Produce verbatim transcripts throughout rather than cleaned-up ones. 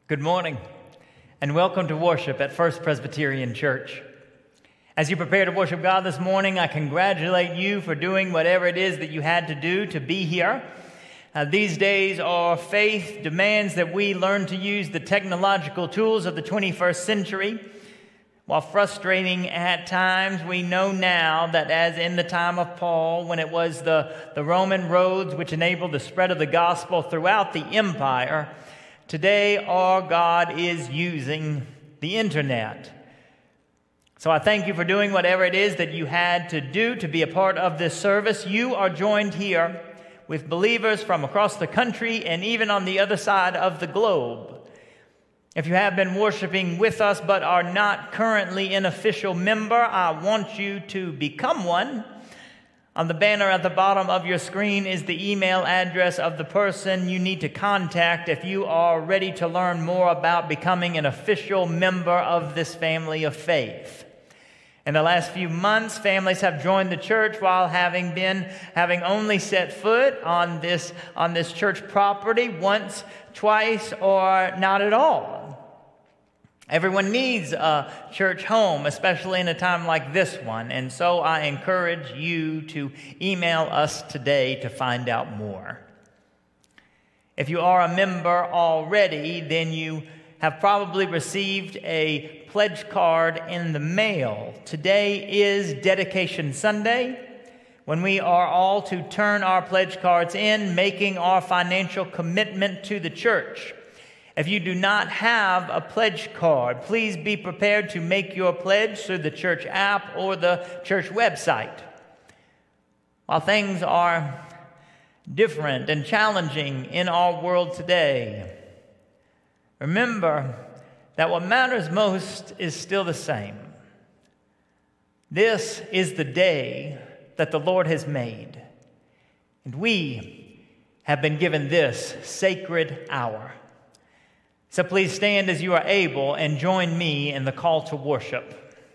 Good morning, and welcome to worship at First Presbyterian Church. As you prepare to worship God this morning, I congratulate you for doing whatever it is that you had to do to be here. Uh, these days, our faith demands that we learn to use the technological tools of the twenty-first century. While frustrating at times, we know now that as in the time of Paul, when it was the, the Roman roads which enabled the spread of the gospel throughout the empire, today, our God is using the internet. So I thank you for doing whatever it is that you had to do to be a part of this service. You are joined here with believers from across the country and even on the other side of the globe. If you have been worshiping with us but are not currently an official member, I want you to become one. On the banner at the bottom of your screen is the email address of the person you need to contact if you are ready to learn more about becoming an official member of this family of faith. In the last few months, families have joined the church while having been having only set foot on this on this church property once, twice, or not at all. Everyone needs a church home, especially in a time like this one, and so I encourage you to email us today to find out more. If you are a member already, then you have probably received a pledge card in the mail. Today is Dedication Sunday, when we are all to turn our pledge cards in, making our financial commitment to the church. If you do not have a pledge card, please be prepared to make your pledge through the church app or the church website. While things are different and challenging in our world today, remember that what matters most is still the same. This is the day that the Lord has made, and we have been given this sacred hour. So please stand as you are able and join me in the call to worship.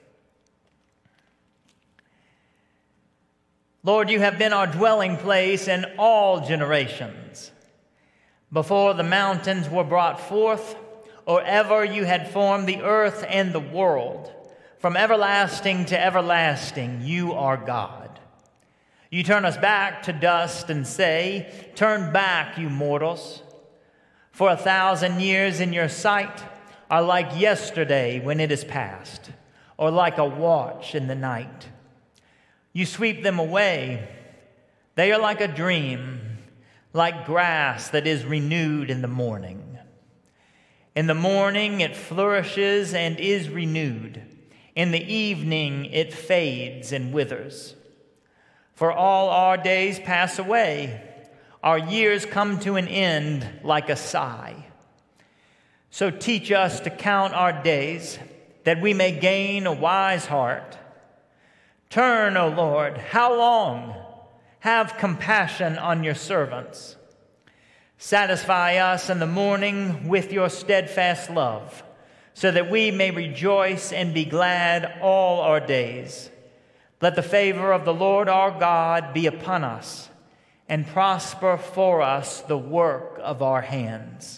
Lord, you have been our dwelling place in all generations. Before the mountains were brought forth, or ever you had formed the earth and the world, from everlasting to everlasting, you are God. You turn us back to dust and say, "Turn back, you mortals. For a thousand years in your sight are like yesterday when it is past, or like a watch in the night. You sweep them away. They are like a dream, like grass that is renewed in the morning. In the morning it flourishes and is renewed. In the evening it fades and withers. For all our days pass away. Our years come to an end like a sigh. So teach us to count our days, that we may gain a wise heart. Turn, O Lord, how long? Have compassion on your servants. Satisfy us in the morning with your steadfast love, so that we may rejoice and be glad all our days. Let the favor of the Lord our God be upon us, and prosper for us the work of our hands."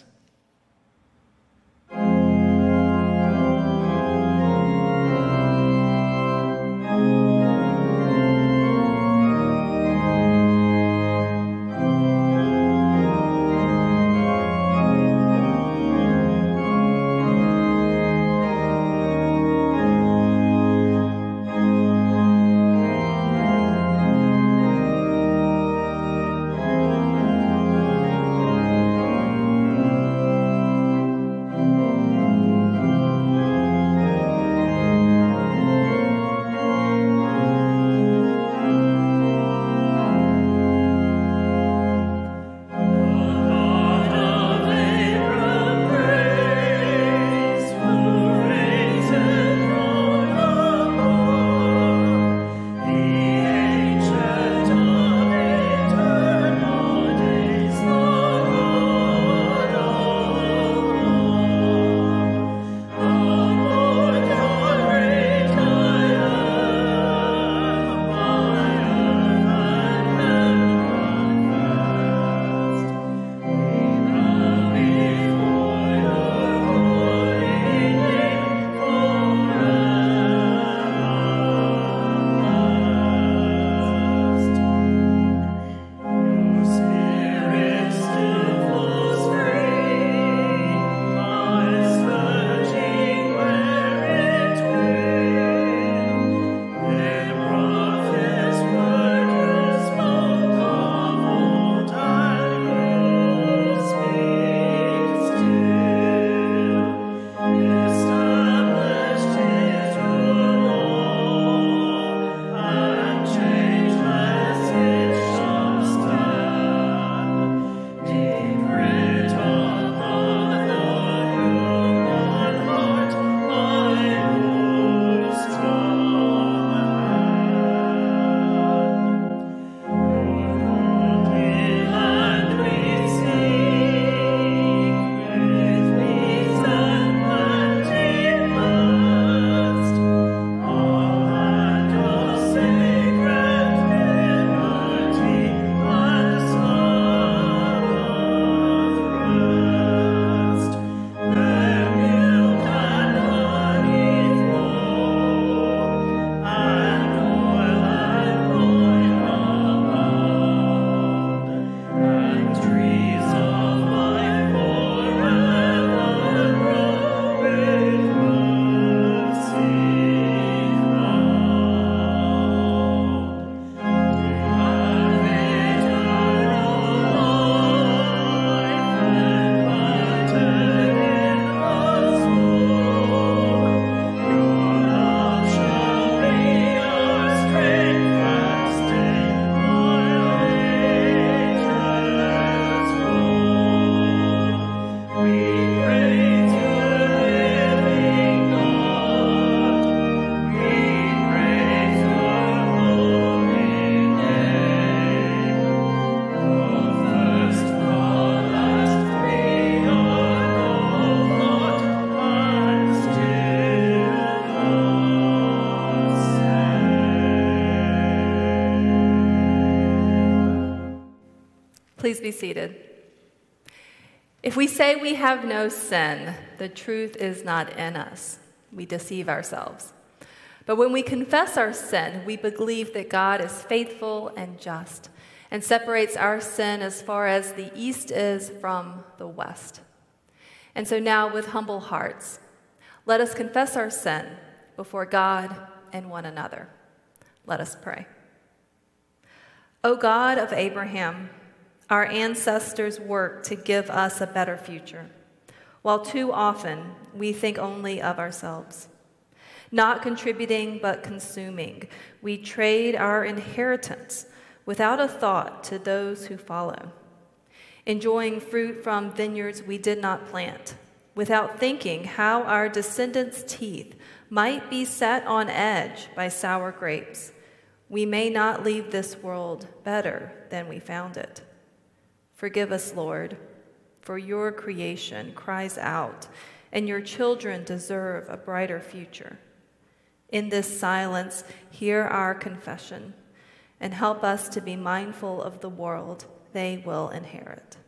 Please be seated. If we say we have no sin, the truth is not in us. We deceive ourselves. But when we confess our sin, we believe that God is faithful and just and separates our sin as far as the east is from the west. And so now, with humble hearts, let us confess our sin before God and one another. Let us pray. O God of Abraham, our ancestors worked to give us a better future, while too often we think only of ourselves. Not contributing but consuming, we trade our inheritance without a thought to those who follow. Enjoying fruit from vineyards we did not plant, without thinking how our descendants' teeth might be set on edge by sour grapes. We may not leave this world better than we found it. Forgive us, Lord, for your creation cries out, and your children deserve a brighter future. In this silence, hear our confession, and help us to be mindful of the world they will inherit.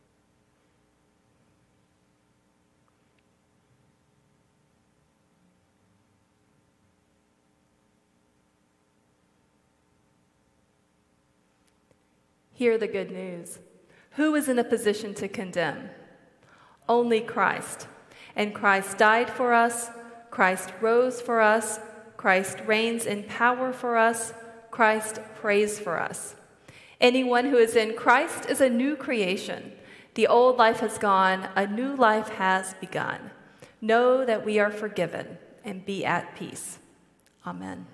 Hear the good news. Who is in a position to condemn? Only Christ. And Christ died for us. Christ rose for us. Christ reigns in power for us. Christ prays for us. Anyone who is in Christ is a new creation. The old life has gone. A new life has begun. Know that we are forgiven and be at peace. Amen.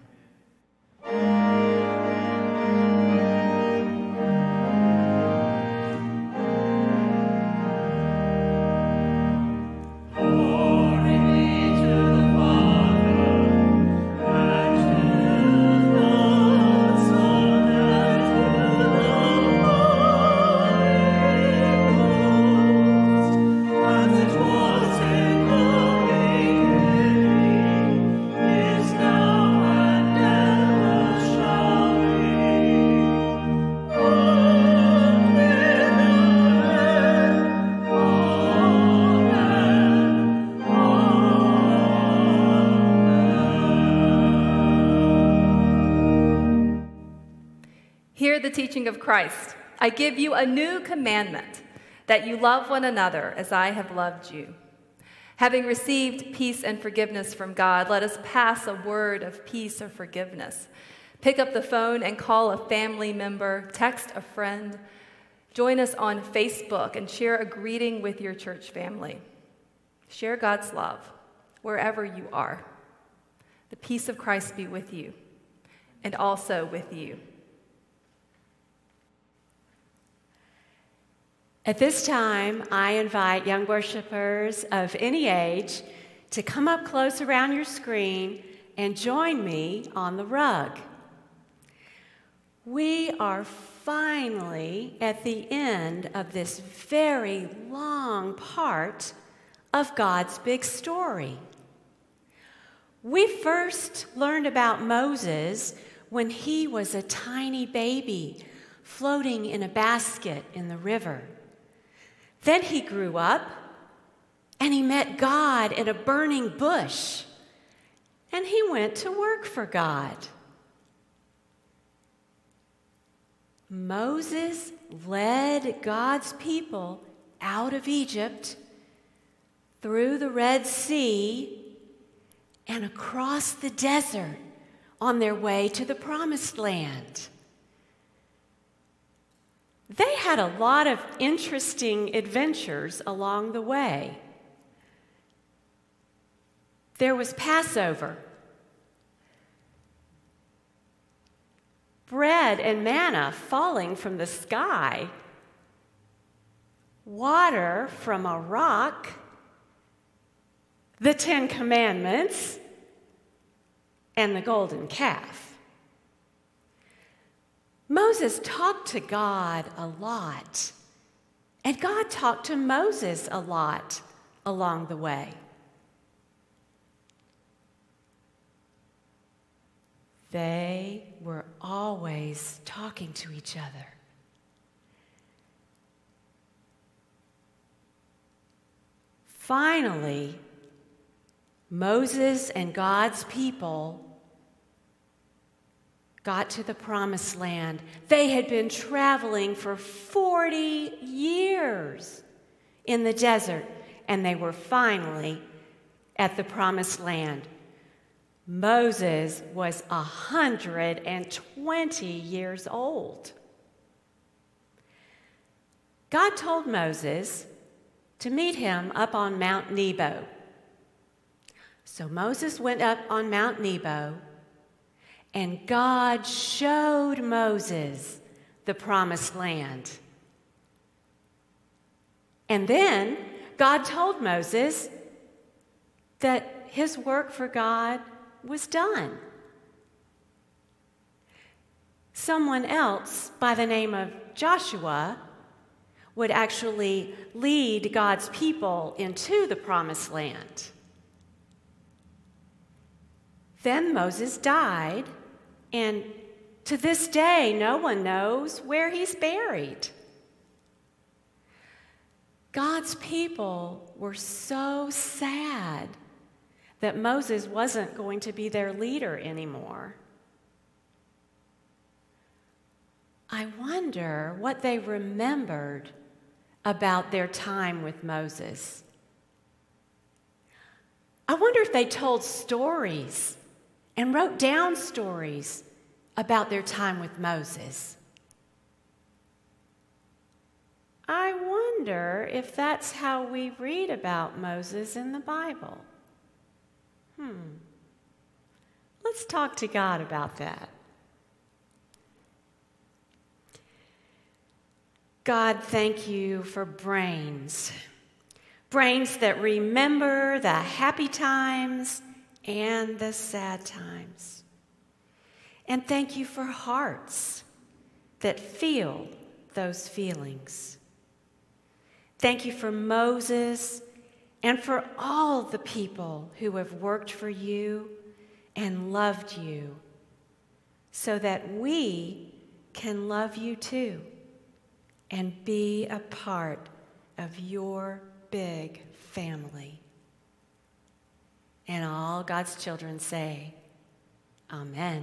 Hear the teaching of Christ. I give you a new commandment, that you love one another as I have loved you. Having received peace and forgiveness from God, let us pass a word of peace or forgiveness. Pick up the phone and call a family member, text a friend, join us on Facebook and share a greeting with your church family. Share God's love wherever you are. The peace of Christ be with you and also with you. At this time, I invite young worshipers of any age to come up close around your screen and join me on the rug. We are finally at the end of this very long part of God's big story. We first learned about Moses when he was a tiny baby floating in a basket in the river. Then he grew up, and he met God in a burning bush, and he went to work for God. Moses led God's people out of Egypt, through the Red Sea, and across the desert on their way to the Promised Land. They had a lot of interesting adventures along the way. There was Passover. Bread and manna falling from the sky. Water from a rock. The Ten Commandments. And the golden calf. Moses talked to God a lot, and God talked to Moses a lot along the way. They were always talking to each other. Finally, Moses and God's people got to the promised land. They had been traveling for forty years in the desert, and they were finally at the promised land. Moses was one hundred twenty years old. God told Moses to meet him up on Mount Nebo. So Moses went up on Mount Nebo, and God showed Moses the promised land. And then God told Moses that his work for God was done. Someone else by the name of Joshua would actually lead God's people into the promised land. Then Moses died, and to this day, no one knows where he's buried. God's people were so sad that Moses wasn't going to be their leader anymore. I wonder what they remembered about their time with Moses. I wonder if they told stories and wrote down stories about their time with Moses. I wonder if that's how we read about Moses in the Bible. Hmm. Let's talk to God about that. God, thank you for brains. Brains that remember the happy times and the sad times. And thank you for hearts that feel those feelings. Thank you for Moses and for all the people who have worked for you and loved you so that we can love you too and be a part of your big family. And all God's children say, Amen.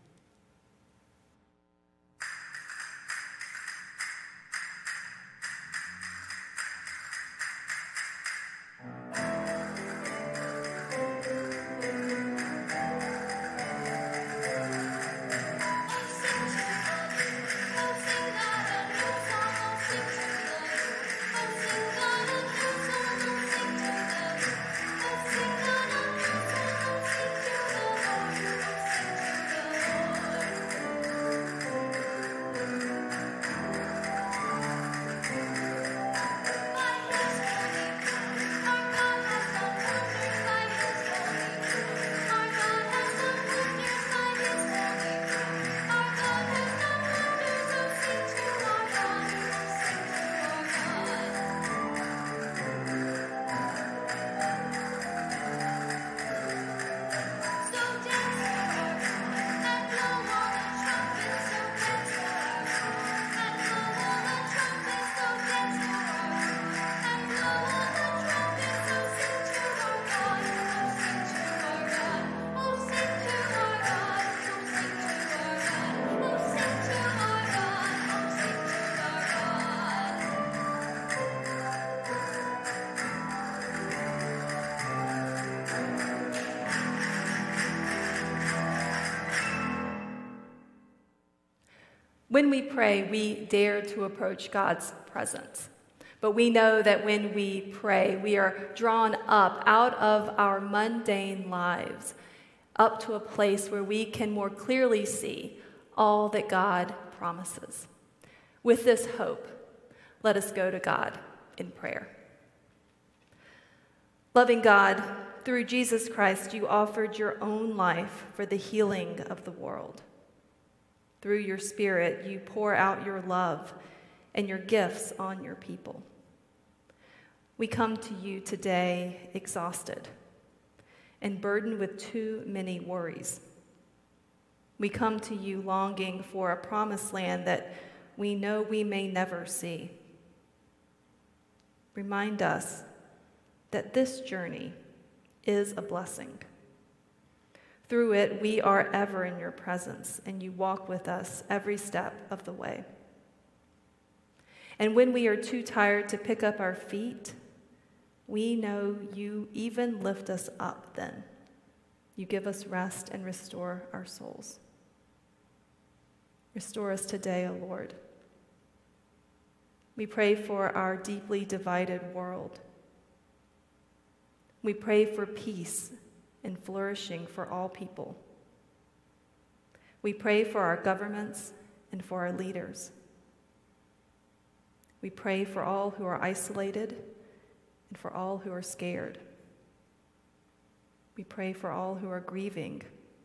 When we pray, we dare to approach God's presence. But we know that when we pray, we are drawn up out of our mundane lives, up to a place where we can more clearly see all that God promises. With this hope, let us go to God in prayer. Loving God, through Jesus Christ, you offered your own life for the healing of the world. Through your Spirit, you pour out your love and your gifts on your people. We come to you today exhausted and burdened with too many worries. We come to you longing for a promised land that we know we may never see. Remind us that this journey is a blessing. Through it, we are ever in your presence, and you walk with us every step of the way. And when we are too tired to pick up our feet, we know you even lift us up then. You give us rest and restore our souls. Restore us today, O Lord. We pray for our deeply divided world. We pray for peace and flourishing for all people. We pray for our governments and for our leaders. We pray for all who are isolated and for all who are scared. We pray for all who are grieving.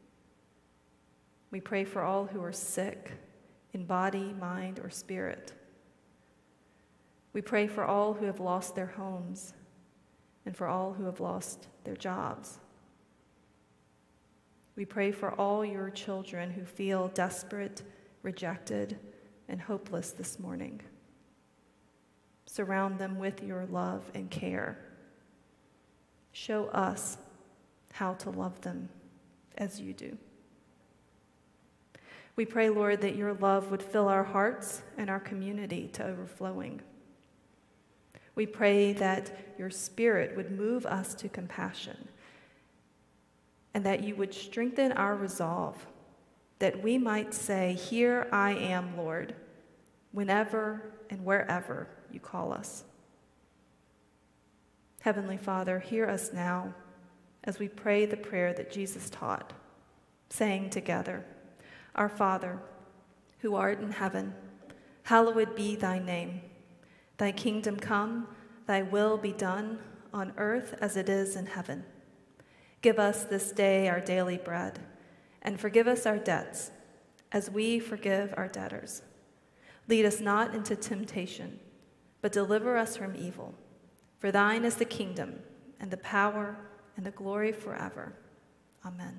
We pray for all who are sick in body, mind, or spirit. We pray for all who have lost their homes and for all who have lost their jobs. We pray for all your children who feel desperate, rejected, and hopeless this morning. Surround them with your love and care. Show us how to love them as you do. We pray, Lord, that your love would fill our hearts and our community to overflowing. We pray that your Spirit would move us to compassion and that you would strengthen our resolve, that we might say, "Here I am, Lord," whenever and wherever you call us. Heavenly Father, hear us now as we pray the prayer that Jesus taught, saying together, "Our Father, who art in heaven, hallowed be thy name. Thy kingdom come, thy will be done, on earth as it is in heaven. Give us this day our daily bread, and forgive us our debts, as we forgive our debtors. Lead us not into temptation, but deliver us from evil. For thine is the kingdom, and the power, and the glory forever. Amen."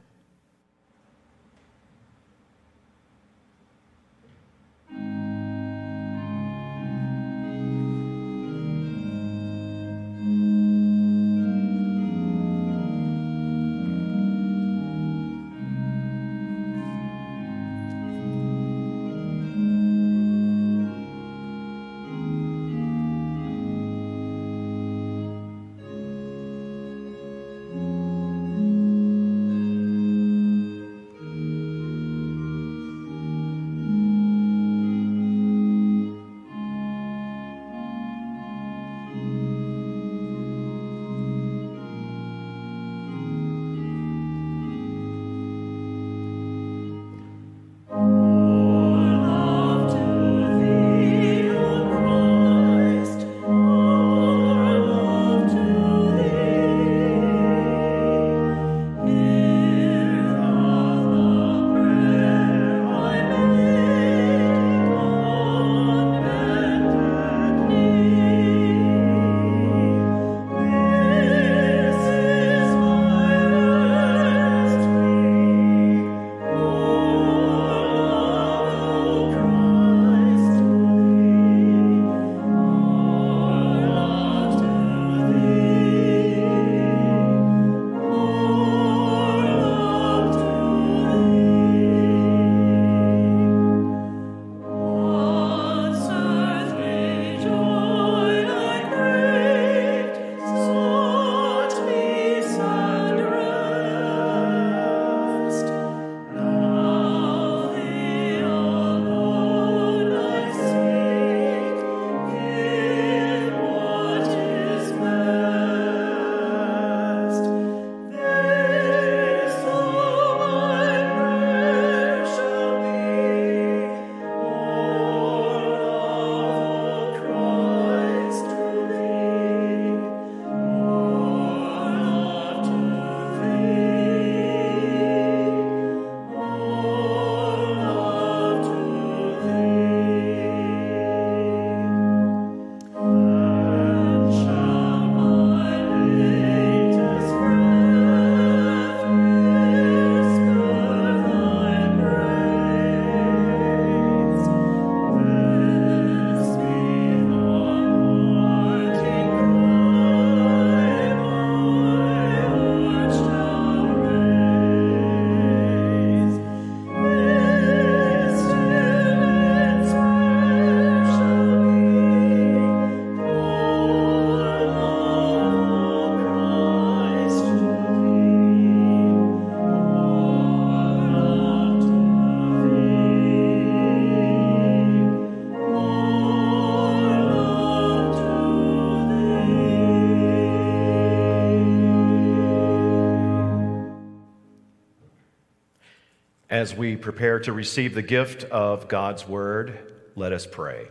As we prepare to receive the gift of God's word, let us pray.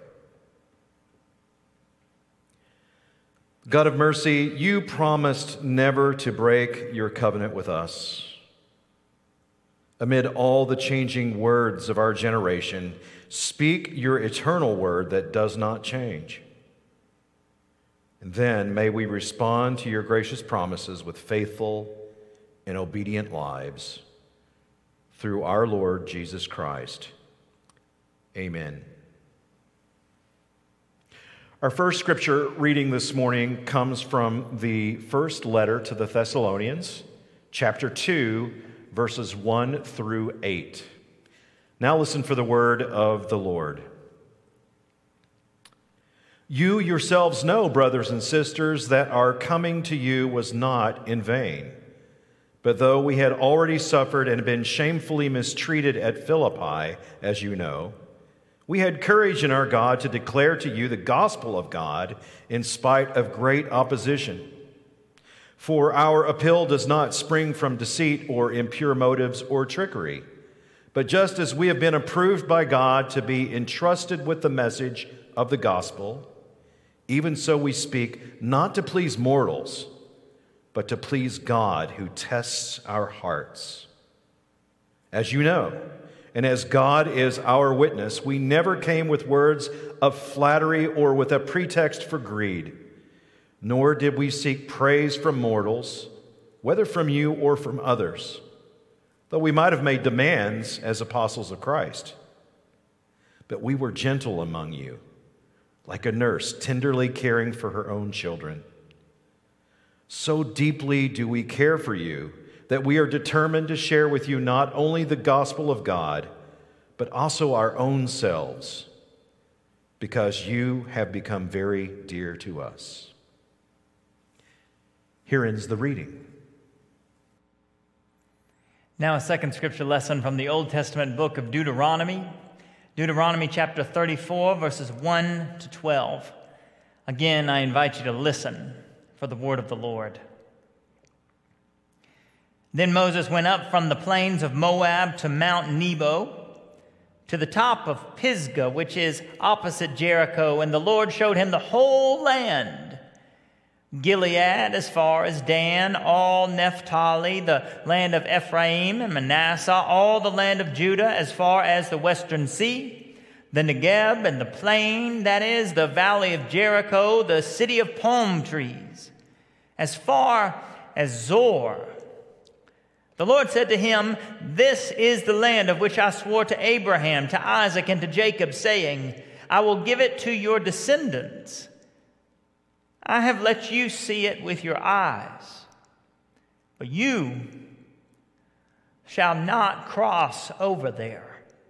God of mercy, you promised never to break your covenant with us. Amid all the changing words of our generation, speak your eternal word that does not change. And then may we respond to your gracious promises with faithful and obedient lives. Through our Lord Jesus Christ. Amen. Our first scripture reading this morning comes from the first letter to the Thessalonians, chapter two, verses one through eight. Now listen for the word of the Lord. You yourselves know, brothers and sisters, that our coming to you was not in vain. But though we had already suffered and been shamefully mistreated at Philippi, as you know, we had courage in our God to declare to you the gospel of God in spite of great opposition. For our appeal does not spring from deceit or impure motives or trickery, but just as we have been approved by God to be entrusted with the message of the gospel, even so we speak not to please mortals, but to please God who tests our hearts. As you know, and as God is our witness, we never came with words of flattery or with a pretext for greed, nor did we seek praise from mortals, whether from you or from others, though we might have made demands as apostles of Christ. But we were gentle among you, like a nurse tenderly caring for her own children. So deeply do we care for you that we are determined to share with you not only the gospel of God, but also our own selves, because you have become very dear to us. Here ends the reading. Now a second scripture lesson from the Old Testament book of Deuteronomy. Deuteronomy chapter thirty-four, verses one to twelve. Again, I invite you to listen for the word of the Lord. Then Moses went up from the plains of Moab to Mount Nebo, to the top of Pisgah, which is opposite Jericho, and the Lord showed him the whole land, Gilead as far as Dan, all Naphtali, the land of Ephraim and Manasseh, all the land of Judah as far as the western sea, the Negeb and the plain, that is, the valley of Jericho, the city of palm trees, as far as Zor. The Lord said to him, "This is the land of which I swore to Abraham, to Isaac, and to Jacob, saying, I will give it to your descendants. I have let you see it with your eyes, but you shall not cross over there."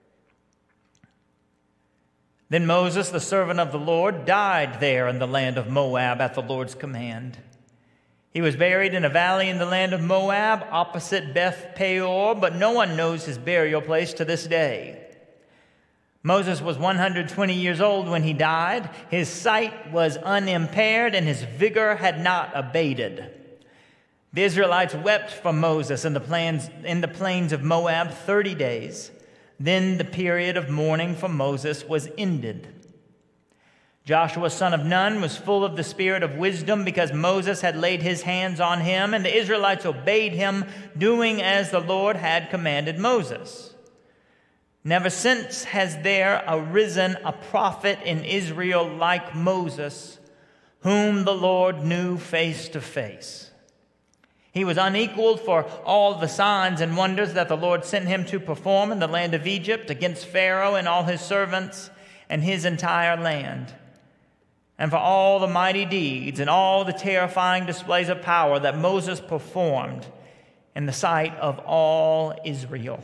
Then Moses, the servant of the Lord, died there in the land of Moab at the Lord's command. He was buried in a valley in the land of Moab, opposite Beth Peor, but no one knows his burial place to this day. Moses was one hundred twenty years old when he died. His sight was unimpaired, and his vigor had not abated. The Israelites wept for Moses in the plains, in the plains of Moab thirty days. Then the period of mourning for Moses was ended. Joshua, son of Nun, was full of the spirit of wisdom because Moses had laid his hands on him, and the Israelites obeyed him, doing as the Lord had commanded Moses. Never since has there arisen a prophet in Israel like Moses, whom the Lord knew face to face. He was unequaled for all the signs and wonders that the Lord sent him to perform in the land of Egypt against Pharaoh and all his servants and his entire land, and for all the mighty deeds and all the terrifying displays of power that Moses performed in the sight of all Israel.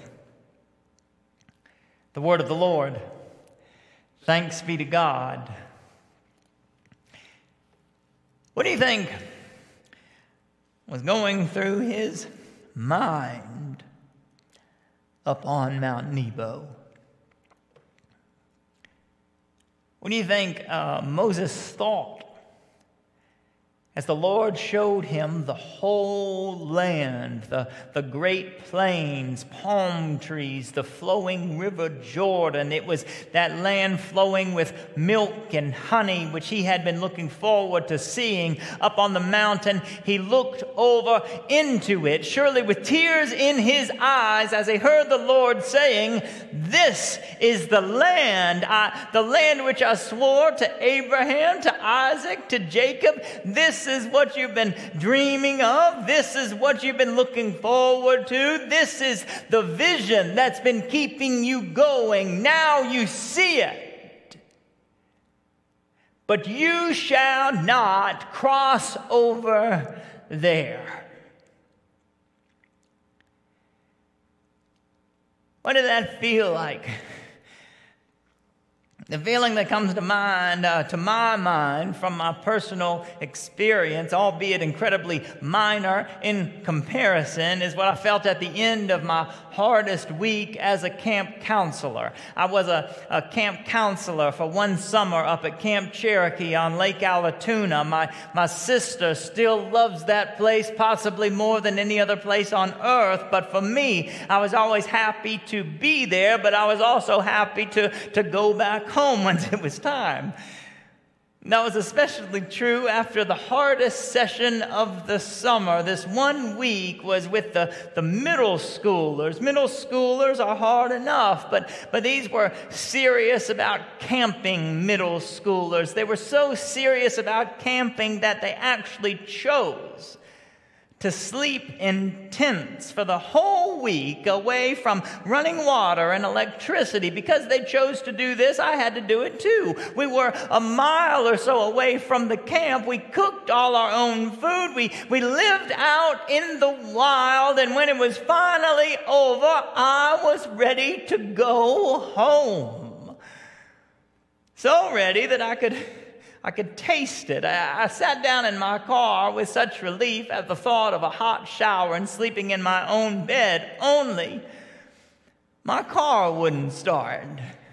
The word of the Lord. Thanks be to God. What do you think was going through his mind up on Mount Nebo? What do you think uh, Moses thought as the Lord showed him the whole land, the, the great plains, palm trees, the flowing river Jordan. It was that land flowing with milk and honey, which he had been looking forward to seeing up on the mountain. He looked over into it, surely with tears in his eyes, as he heard the Lord saying, "This is the land, I, the land which I swore to Abraham, to Isaac, to Jacob. This is what you've been dreaming of. This is what you've been looking forward to. This is the vision that's been keeping you going. Now you see it. But you shall not cross over there." What did that feel like? The feeling that comes to mind, uh, to my mind, from my personal experience, albeit incredibly minor in comparison, is what I felt at the end of my hardest week as a camp counselor. I was a, a camp counselor for one summer up at Camp Cherokee on Lake Allatoona. My, my sister still loves that place, possibly more than any other place on earth. But for me, I was always happy to be there, but I was also happy to, to go back home. home once it was time. That was especially true after the hardest session of the summer. This one week was with the, the middle schoolers. Middle schoolers are hard enough, but, but these were serious about camping middle schoolers. They were so serious about camping that they actually chose to sleep in tents for the whole week away from running water and electricity. Because they chose to do this, I had to do it too. We were a mile or so away from the camp. We cooked all our own food. We, we lived out in the wild, and when it was finally over, I was ready to go home. So ready that I could... I could taste it. I, I sat down in my car with such relief at the thought of a hot shower and sleeping in my own bed, only my car wouldn't start.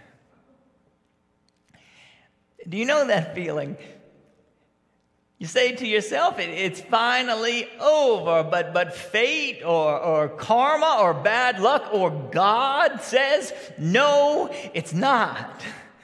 Do you know that feeling? You say to yourself, it, it's finally over, but, but fate or, or karma or bad luck or God says, no, it's not.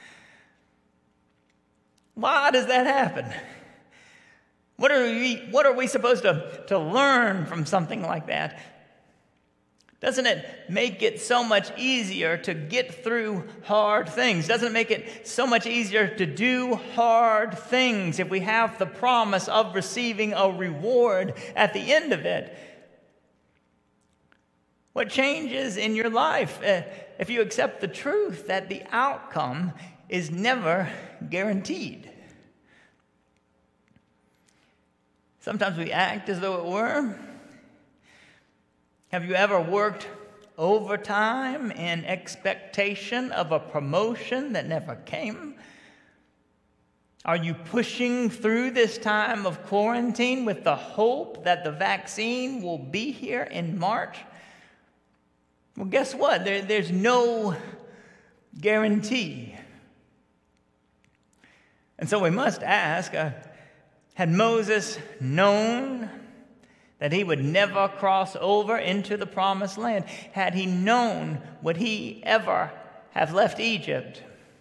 Why does that happen? What are we, what are we supposed to, to learn from something like that? Doesn't it make it so much easier to get through hard things? Doesn't it make it so much easier to do hard things if we have the promise of receiving a reward at the end of it? What changes in your life uh, if you accept the truth that the outcome is never guaranteed? Sometimes we act as though it were. Have you ever worked overtime in expectation of a promotion that never came? Are you pushing through this time of quarantine with the hope that the vaccine will be here in March? Well, guess what? There, there's no guarantee. And so we must ask, uh, had Moses known that he would never cross over into the promised land? Had he known, would he ever have left Egypt?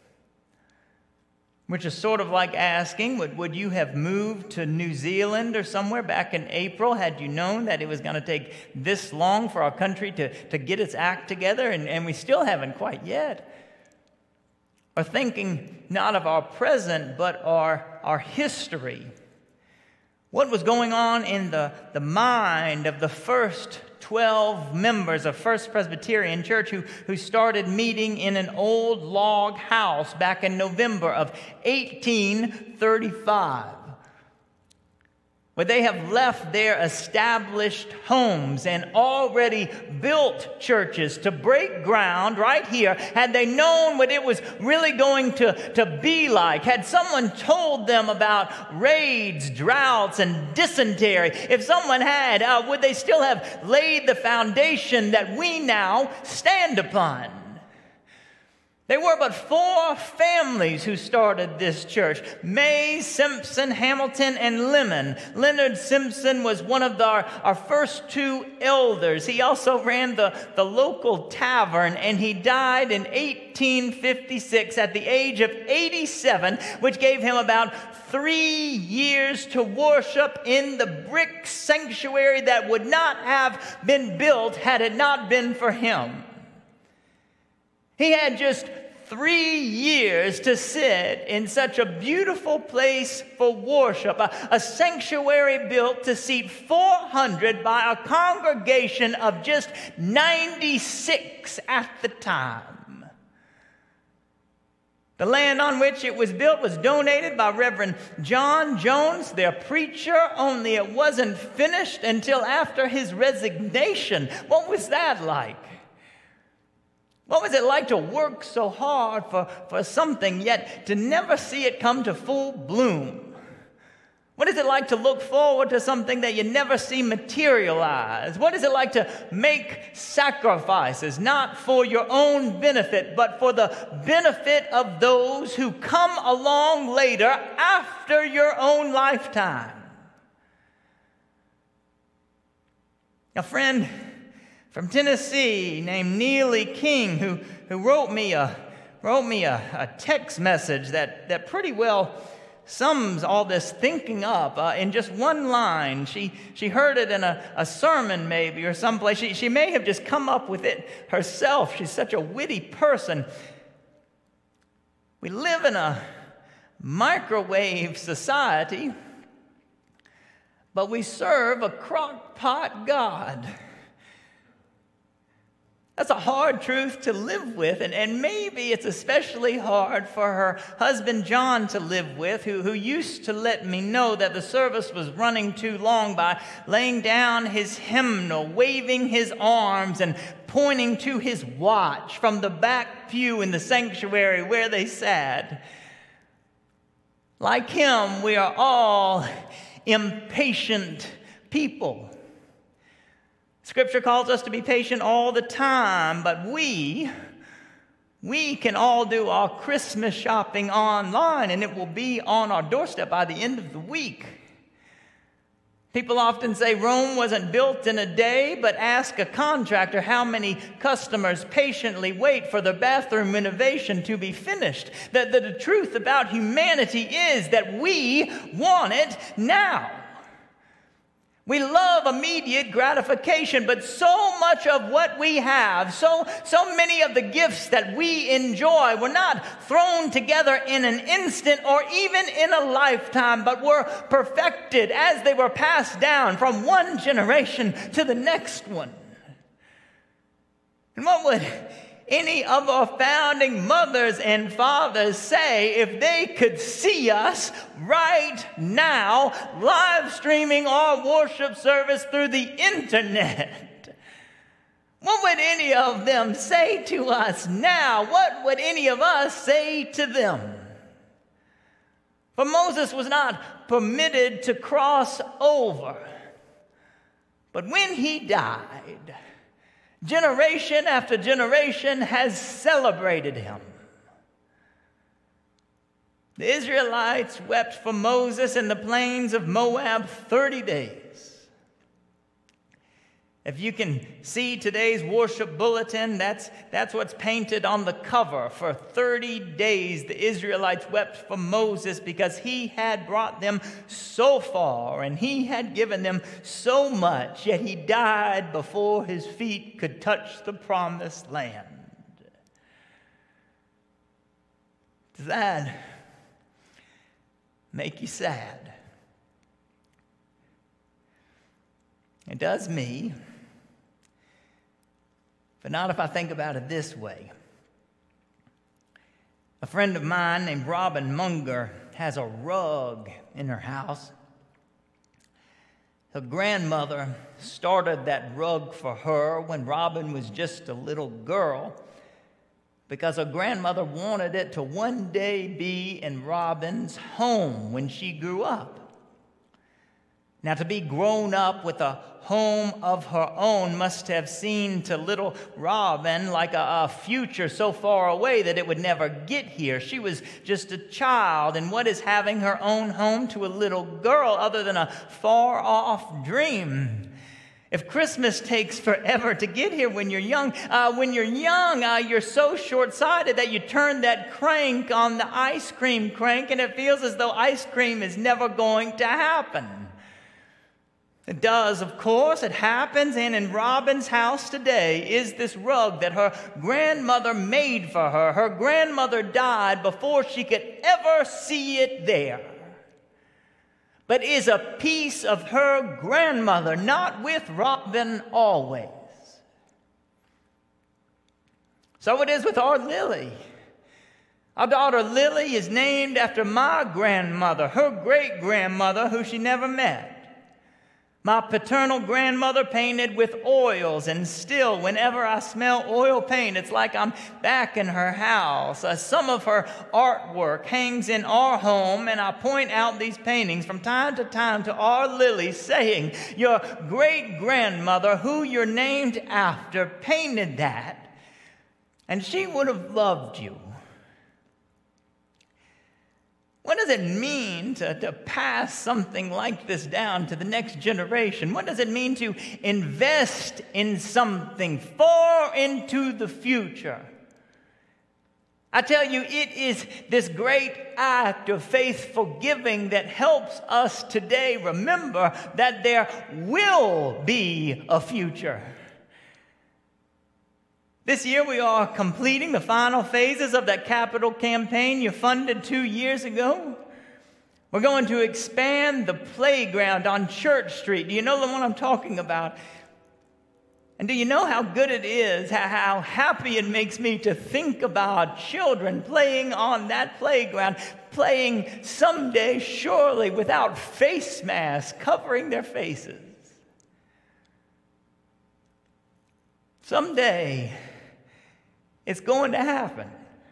Which is sort of like asking, would, would you have moved to New Zealand or somewhere back in April had you known that it was going to take this long for our country to, to get its act together, and, and we still haven't quite yet? Or thinking not of our present, but our, our history. What was going on in the, the mind of the first twelve members of First Presbyterian Church who, who started meeting in an old log house back in November of eighteen thirty-five? Would they have left their established homes and already built churches to break ground right here had they known what it was really going to, to be like? Had someone told them about raids, droughts, and dysentery? If someone had, uh, would they still have laid the foundation that we now stand upon? There were but four families who started this church: May, Simpson, Hamilton, and Lemon. Leonard Simpson was one of the, our, our first two elders. He also ran the, the local tavern, and he died in eighteen fifty-six at the age of eighty-seven, which gave him about three years to worship in the brick sanctuary that would not have been built had it not been for him. He had just three years to sit in such a beautiful place for worship, a, a sanctuary built to seat four hundred by a congregation of just ninety-six at the time. The land on which it was built was donated by Reverend John Jones, their preacher, only it wasn't finished until after his resignation. What was that like? What was it like to work so hard for, for something, yet to never see it come to full bloom? What is it like to look forward to something that you never see materialize? What is it like to make sacrifices, not for your own benefit, but for the benefit of those who come along later after your own lifetime? A friend from Tennessee named Neely King, who, who wrote me a wrote me a, a text message that, that pretty well sums all this thinking up uh, in just one line. She she heard it in a, a sermon maybe or someplace. She, she may have just come up with it herself. She's such a witty person. We live in a microwave society, but we serve a crock pot God. That's a hard truth to live with, and, and maybe it's especially hard for her husband John to live with, who, who used to let me know that the service was running too long by laying down his hymnal, waving his arms, and pointing to his watch from the back pew in the sanctuary where they sat. Like him, we are all impatient people. Scripture calls us to be patient all the time, but we, we can all do our Christmas shopping online, and it will be on our doorstep by the end of the week. People often say Rome wasn't built in a day, but ask a contractor how many customers patiently wait for the bathroom renovation to be finished. The, the, the truth about humanity is that we want it now. We love immediate gratification, but so much of what we have, so, so many of the gifts that we enjoy were not thrown together in an instant or even in a lifetime, but were perfected as they were passed down from one generation to the next one. And what would any of our founding mothers and fathers say if they could see us right now live streaming our worship service through the internet? What would any of them say to us now? What would any of us say to them? For Moses was not permitted to cross over, but when he died, generation after generation has celebrated him. The Israelites wept for Moses in the plains of Moab thirty days. If you can see today's worship bulletin, that's, that's what's painted on the cover. For thirty days, the Israelites wept for Moses because he had brought them so far and he had given them so much, yet he died before his feet could touch the promised land. Does that make you sad? It does me. But not if I think about it this way. A friend of mine named Robin Munger has a rug in her house. Her grandmother started that rug for her when Robin was just a little girl because her grandmother wanted it to one day be in Robin's home when she grew up. Now, to be grown up with a home of her own must have seemed to little Robin like a, a future so far away that it would never get here. She was just a child, and what is having her own home to a little girl other than a far-off dream? If Christmas takes forever to get here when you're young, uh, when you're young, uh, you're so short-sighted that you turn that crank on the ice cream crank, and it feels as though ice cream is never going to happen. It does, of course, it happens, and in Robin's house today is this rug that her grandmother made for her. Her grandmother died before she could ever see it there, but is a piece of her grandmother, not with Robin always. So it is with our Lily. Our daughter Lily is named after my grandmother, her great-grandmother, who she never met. My paternal grandmother painted with oils, and still, whenever I smell oil paint, it's like I'm back in her house. Uh, some of her artwork hangs in our home, and I point out these paintings from time to time to our Lily, saying, your great-grandmother, who you're named after, painted that, and she would have loved you. What does it mean to, to pass something like this down to the next generation? What does it mean to invest in something far into the future? I tell you, it is this great act of faithful giving that helps us today remember that there will be a future. This year we are completing the final phases of that capital campaign you funded two years ago. We're going to expand the playground on Church Street. Do you know the one I'm talking about? And do you know how good it is, how happy it makes me to think about children playing on that playground, playing someday surely without face masks covering their faces. Someday, it's going to happen.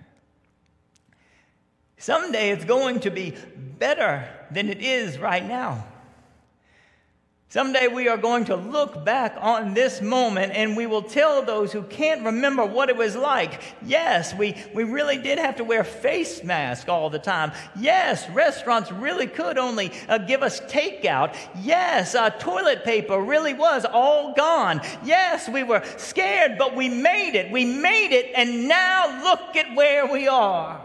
Someday it's going to be better than it is right now. Someday we are going to look back on this moment and we will tell those who can't remember what it was like. Yes, we, we really did have to wear face masks all the time. Yes, restaurants really could only uh, give us takeout. Yes, uh, toilet paper really was all gone. Yes, we were scared, but we made it. We made it, and now look at where we are.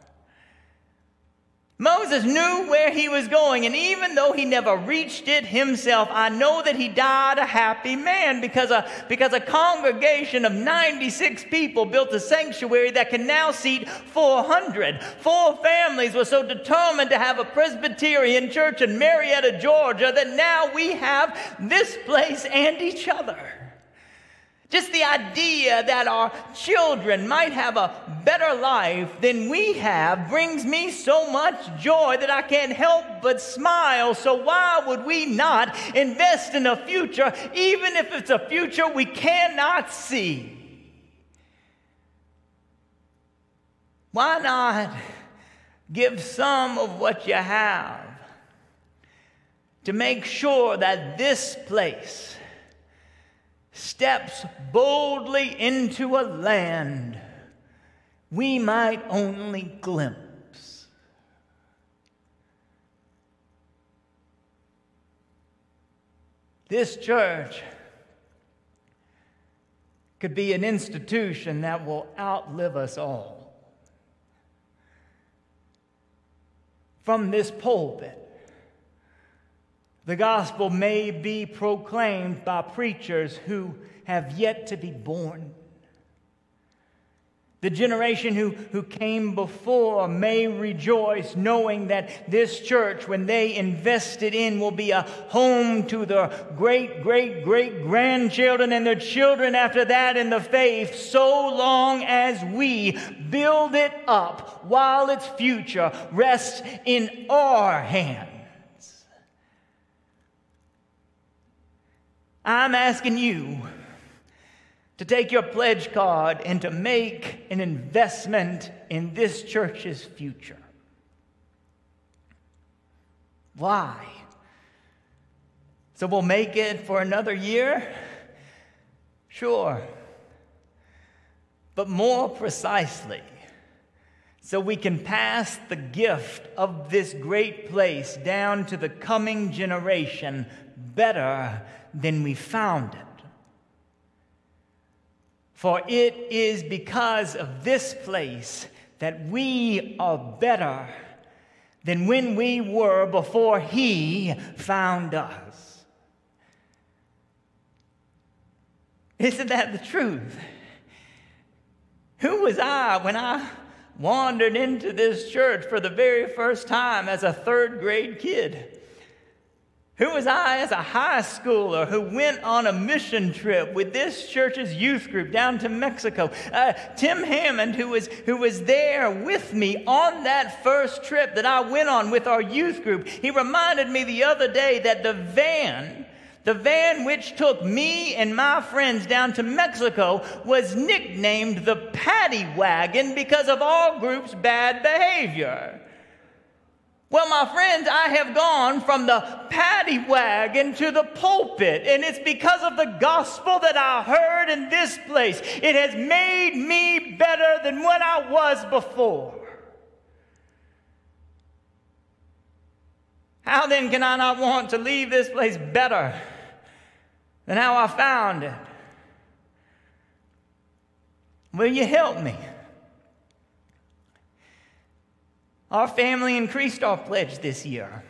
Moses knew where he was going, and even though he never reached it himself, I know that he died a happy man because a, because a congregation of ninety-six people built a sanctuary that can now seat four hundred. Four families were so determined to have a Presbyterian church in Marietta, Georgia, that now we have this place and each other. Just the idea that our children might have a better life than we have brings me so much joy that I can't help but smile. So why would we not invest in a future, even if it's a future we cannot see? Why not give some of what you have to make sure that this place steps boldly into a land we might only glimpse? This church could be an institution that will outlive us all. From this pulpit, the gospel may be proclaimed by preachers who have yet to be born. The generation who, who came before may rejoice knowing that this church, when they invested in, will be a home to their great, great, great grandchildren and their children after that in the faith, so long as we build it up while its future rests in our hands. I'm asking you to take your pledge card and to make an investment in this church's future. Why? So we'll make it for another year? Sure. But more precisely, so we can pass the gift of this great place down to the coming generation better than we found it. For it is because of this place that we are better than when we were before He found us. Isn't that the truth? Who was I when I wandered into this church for the very first time as a third grade kid? Who was I as a high schooler who went on a mission trip with this church's youth group down to Mexico? Uh, Tim Hammond, who was, who was there with me on that first trip that I went on with our youth group, he reminded me the other day that the van, the van which took me and my friends down to Mexico was nicknamed the Paddy Wagon because of our group's bad behavior. Well, my friends, I have gone from the paddy wagon to the pulpit, and it's because of the gospel that I heard in this place. It has made me better than what I was before. How then can I not want to leave this place better than how I found it? Will you help me? Our family increased our pledge this year.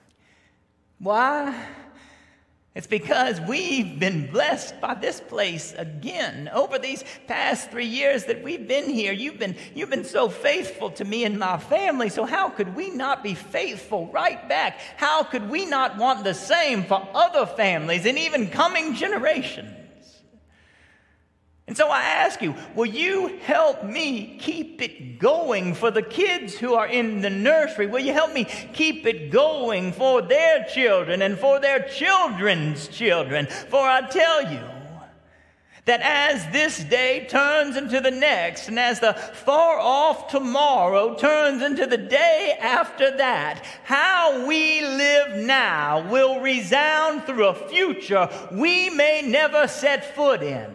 Why? It's because we've been blessed by this place again. Over these past three years that we've been here, you've been, you've been so faithful to me and my family, so how could we not be faithful right back? How could we not want the same for other families and even coming generations? And so I ask you, will you help me keep it going for the kids who are in the nursery? Will you help me keep it going for their children and for their children's children? For I tell you that as this day turns into the next, and as the far-off tomorrow turns into the day after that, how we live now will resound through a future we may never set foot in.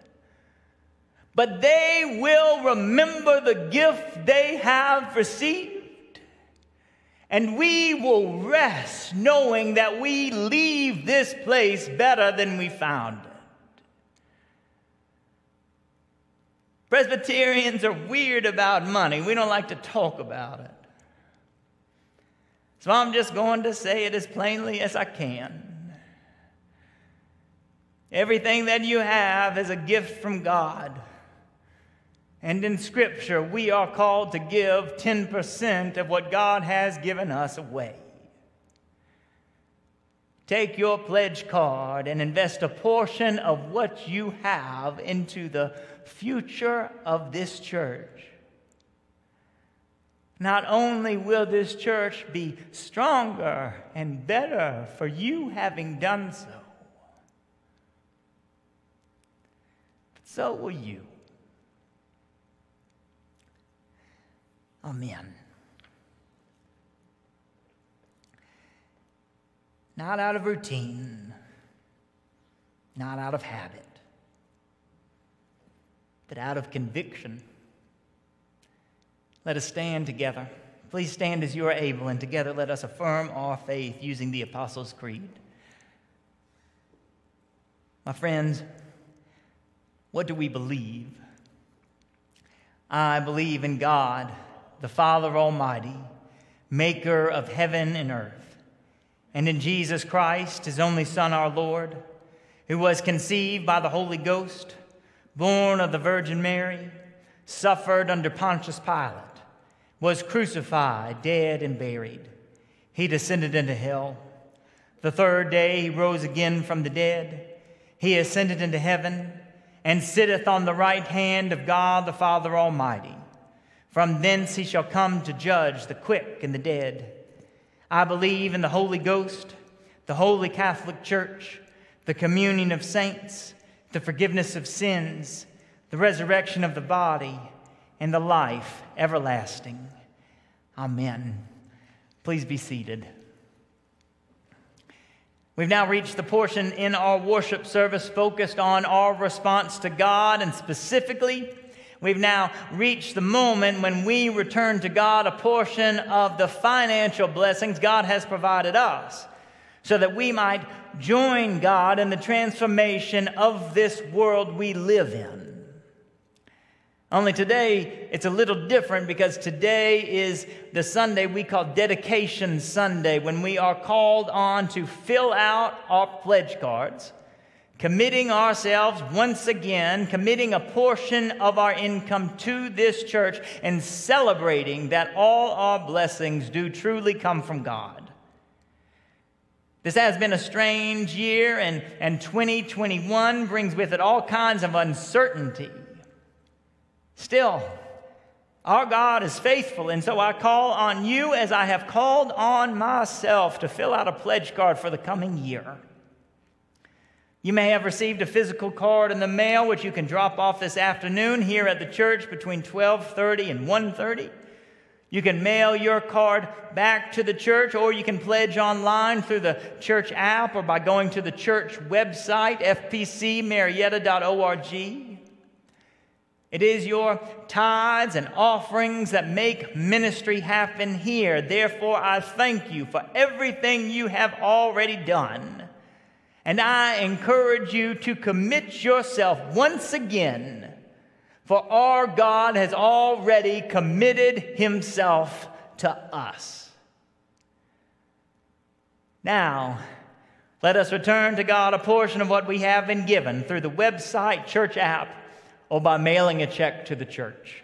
But they will remember the gift they have received, and we will rest knowing that we leave this place better than we found it. Presbyterians are weird about money. We don't like to talk about it. So I'm just going to say it as plainly as I can. Everything that you have is a gift from God. And in Scripture, we are called to give ten percent of what God has given us away. Take your pledge card and invest a portion of what you have into the future of this church. Not only will this church be stronger and better for you having done so, but so will you. Amen. Not out of routine, not out of habit, but out of conviction. Let us stand together. Please stand as you are able, and together let us affirm our faith using the Apostles' Creed. My friends, what do we believe? I believe in God, the Father Almighty, maker of heaven and earth, and in Jesus Christ, his only Son, our Lord, who was conceived by the Holy Ghost, born of the Virgin Mary, suffered under Pontius Pilate, was crucified, dead, and buried. He descended into hell. The third day he rose again from the dead. He ascended into heaven and sitteth on the right hand of God the Father Almighty. From thence he shall come to judge the quick and the dead. I believe in the Holy Ghost, the Holy Catholic Church, the communion of saints, the forgiveness of sins, the resurrection of the body, and the life everlasting. Amen. Please be seated. We've now reached the portion in our worship service focused on our response to God, and specifically, we've now reached the moment when we return to God a portion of the financial blessings God has provided us, so that we might join God in the transformation of this world we live in. Only today, it's a little different because today is the Sunday we call Dedication Sunday, when we are called on to fill out our pledge cards, committing ourselves once again, committing a portion of our income to this church, and celebrating that all our blessings do truly come from God. This has been a strange year, and, and twenty twenty-one brings with it all kinds of uncertainty. Still, our God is faithful, and so I call on you as I have called on myself to fill out a pledge card for the coming year. You may have received a physical card in the mail, which you can drop off this afternoon here at the church between twelve thirty and one thirty. You can mail your card back to the church, or you can pledge online through the church app or by going to the church website, f p c marietta dot org. It is your tithes and offerings that make ministry happen here. Therefore, I thank you for everything you have already done. And I encourage you to commit yourself once again, for our God has already committed himself to us. Now, let us return to God a portion of what we have been given through the website, church app, or by mailing a check to the church.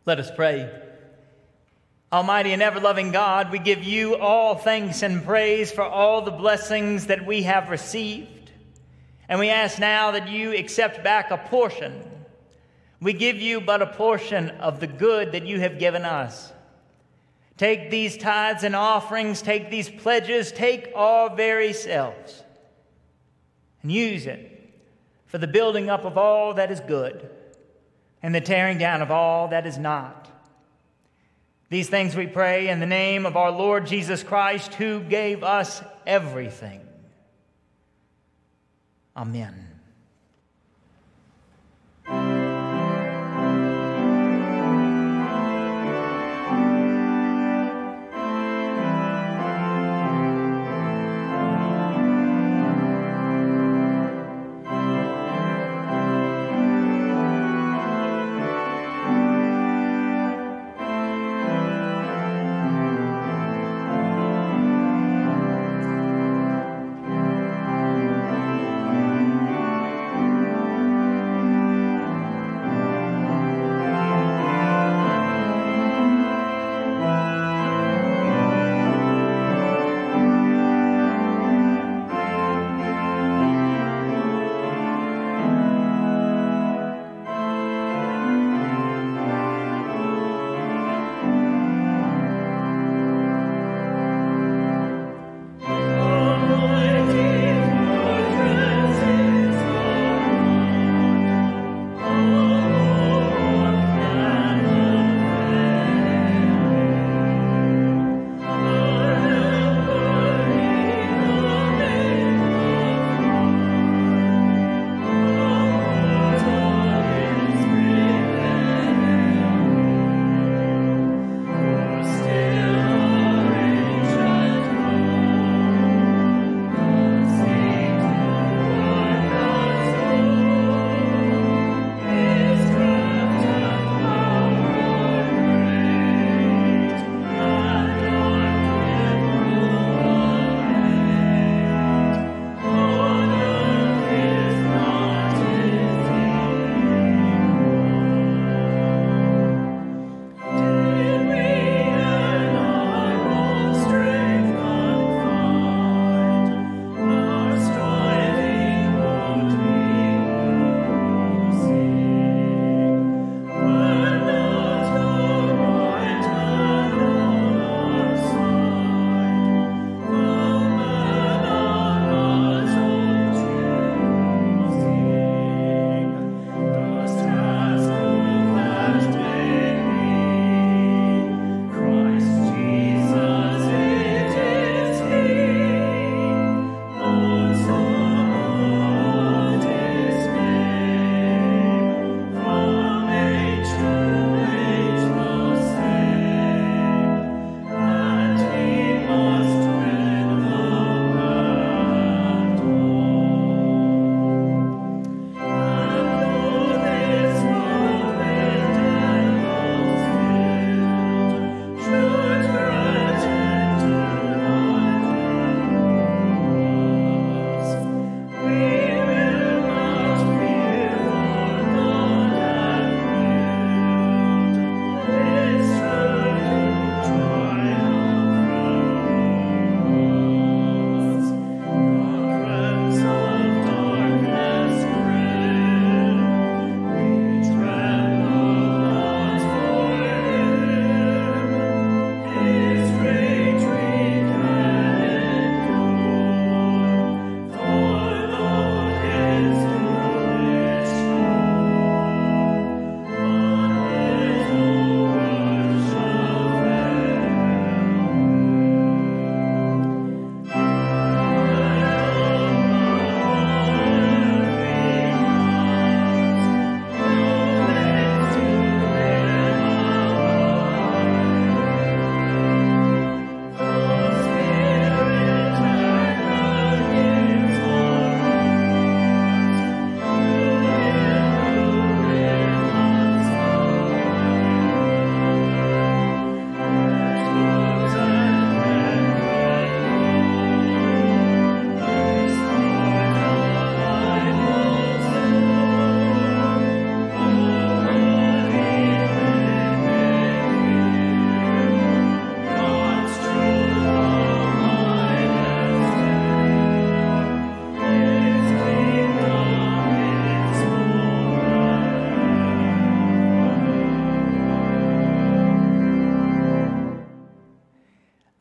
Let us pray. Almighty and ever-loving God, we give you all thanks and praise for all the blessings that we have received. And we ask now that you accept back a portion. We give you but a portion of the good that you have given us. Take these tithes and offerings, take these pledges, take our very selves, and use it for the building up of all that is good and the tearing down of all that is not. These things we pray in the name of our Lord Jesus Christ, who gave us everything. Amen.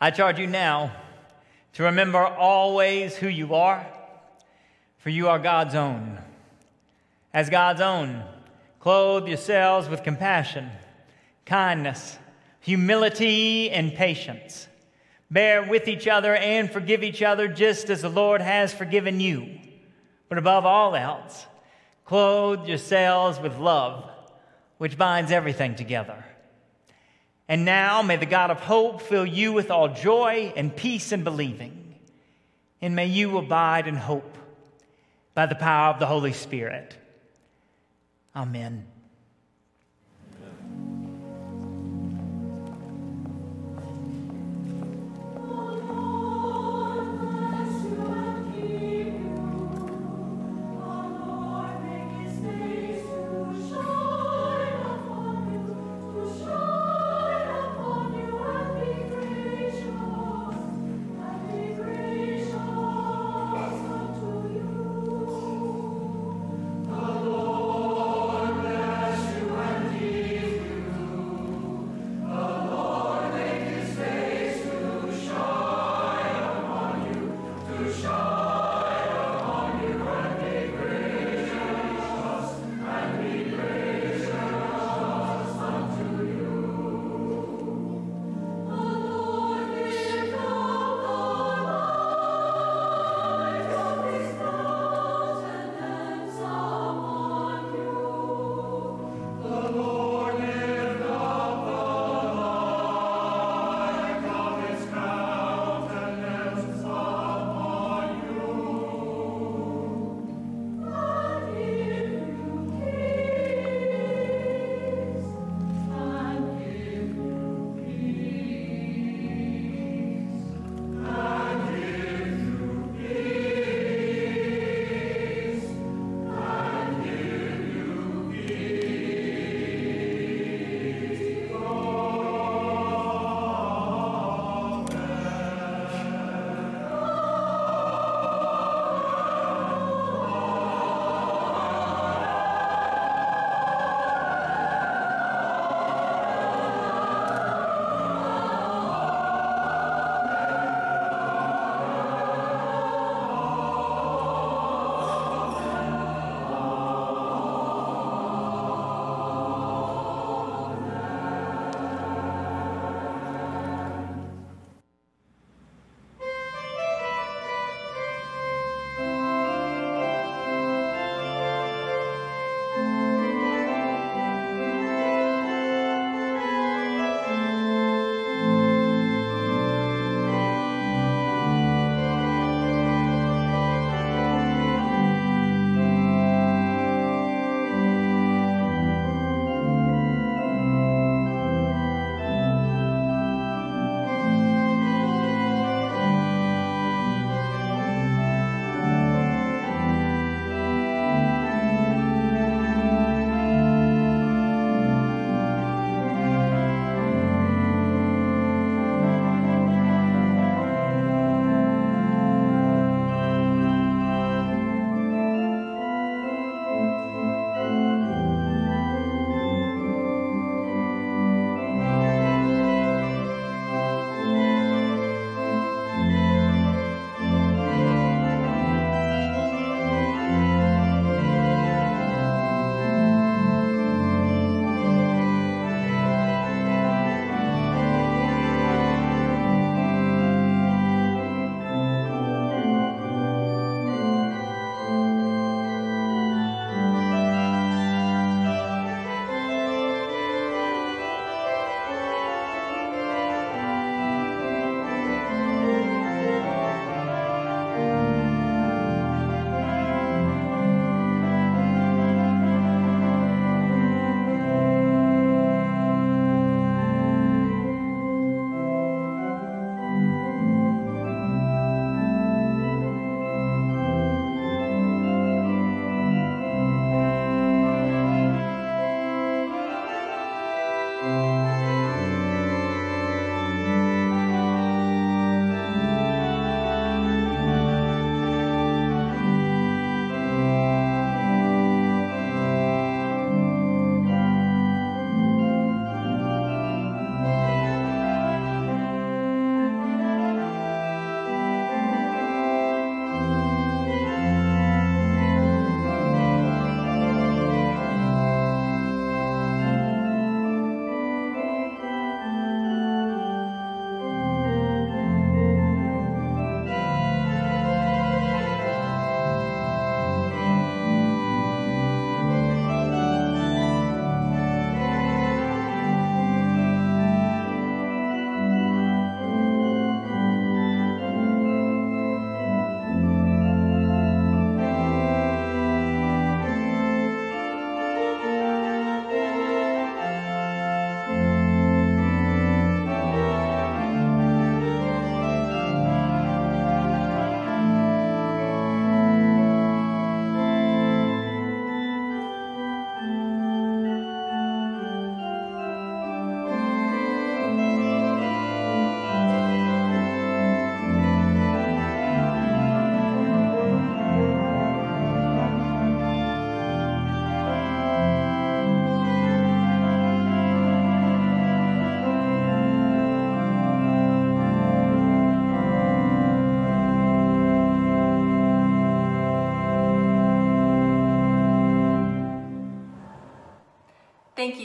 I charge you now to remember always who you are, for you are God's own. As God's own, clothe yourselves with compassion, kindness, humility, and patience. Bear with each other and forgive each other just as the Lord has forgiven you. But above all else, clothe yourselves with love, which binds everything together. And now may the God of hope fill you with all joy and peace in believing, and may you abide in hope by the power of the Holy Spirit. Amen. Lord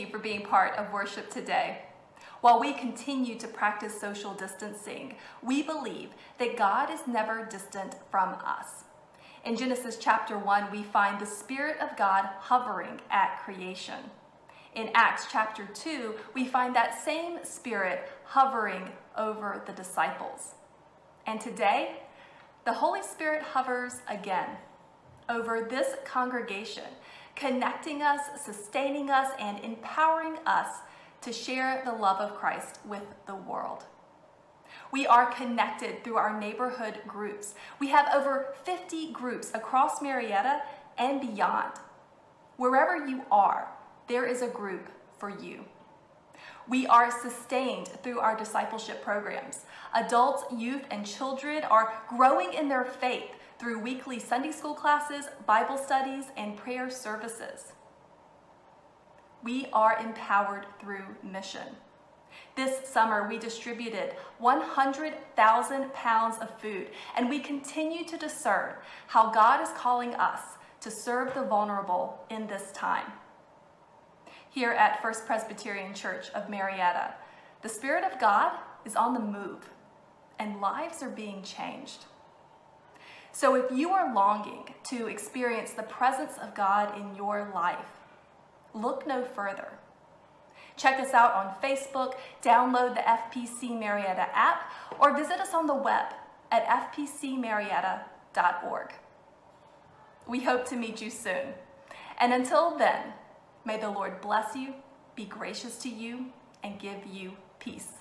for being part of worship today. While we continue to practice social distancing, we believe that God is never distant from us. In Genesis chapter one, we find the Spirit of God hovering at creation. In Acts chapter two, we find that same Spirit hovering over the disciples. And today, the Holy Spirit hovers again over this congregation, connecting us, sustaining us, and empowering us to share the love of Christ with the world. We are connected through our neighborhood groups. We have over fifty groups across Marietta and beyond. Wherever you are, there is a group for you. We are sustained through our discipleship programs. Adults, youth, and children are growing in their faith through weekly Sunday school classes, Bible studies, and prayer services. We are empowered through mission. This summer, we distributed one hundred thousand pounds of food, and we continue to discern how God is calling us to serve the vulnerable in this time. Here at First Presbyterian Church of Marietta, the Spirit of God is on the move, and lives are being changed. So if you are longing to experience the presence of God in your life, look no further. Check us out on Facebook, download the F P C Marietta app, or visit us on the web at f p c marietta dot org. We hope to meet you soon. And until then, may the Lord bless you, be gracious to you, and give you peace.